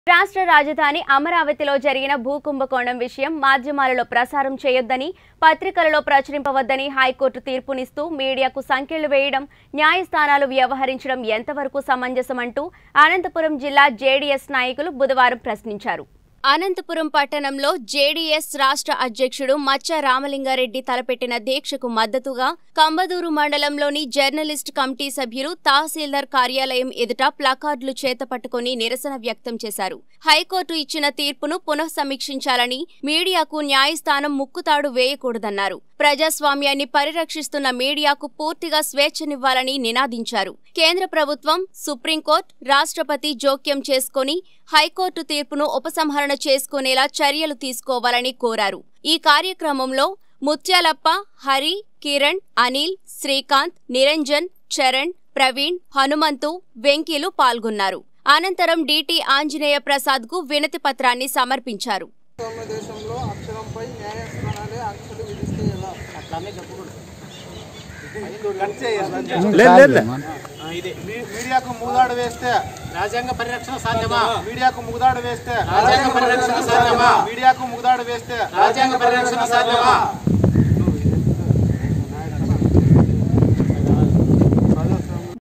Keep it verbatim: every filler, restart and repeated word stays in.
రాష్ట్ర రాజధాని అమరావతిలో జరిగిన భూకుంభకోణం విషయం మాధ్యమాలలో ప్రసారం చేయొద్దని, పత్రికలలో ప్రచురింపవద్దని హైకోర్టు తీర్పునిస్తూ మీడియాకు సంకెళ్లు వేయడం, న్యాయస్థానాలు వ్యవహరించడం ఎంతవరకు సమంజసమంటూ అనంతపురం జిల్లా జేడీఎస్ నాయకులు బుధవారం ప్రశ్నించారు. అనంతపురం పట్టణంలో జేడీఎస్ రాష్ట్ర అధ్యక్షుడు మచ్చ రామలింగారెడ్డి తలపెట్టిన దీక్షకు మద్దతుగా కంబదూరు మండలంలోని జర్నలిస్ట్ కమిటీ సభ్యులు తహసీల్దార్ కార్యాలయం ఎదుట ప్లకార్డులు చేతపట్టుకుని నిరసన వ్యక్తం చేశారు. హైకోర్టు ఇచ్చిన తీర్పును పునఃసమీక్షించాలని, మీడియాకు న్యాయస్థానం ముక్కుతాడు వేయకూడదన్నారు. ప్రజాస్వామ్యాన్ని పరిరక్షిస్తున్న మీడియాకు పూర్తిగా స్వేచ్ఛనివ్వాలని నినాదించారు. కేంద్ర ప్రభుత్వం, సుప్రీంకోర్టు, రాష్ట్రపతి జోక్యం చేసుకుని హైకోర్టు తీర్పును ఉపసంహరణ చేసుకునేలా చర్యలు తీసుకోవాలని కోరారు. ఈ కార్యక్రమంలో ముత్యాలప్ప, హరి, కిరణ్, అనిల్, శ్రీకాంత్, నిరంజన్, చరణ్, ప్రవీణ్, హనుమంతు, వెంకీలు పాల్గొన్నారు. అనంతరం డిటి ఆంజనేయ ప్రసాద్ కు వినతి పత్రాన్ని సమర్పించారు. మీడియాకు మూదాడు వేస్తే రాజ్యాంగ పరిరక్షణ సాధ్యమా? మీడియాకు మూదాడు వేస్తే రాజ్యాంగ పరిరక్షణ సాధ్యమా? మీడియాకు మూదాడు వేస్తే రాజ్యాంగ పరిరక్షణ సాధ్యమా?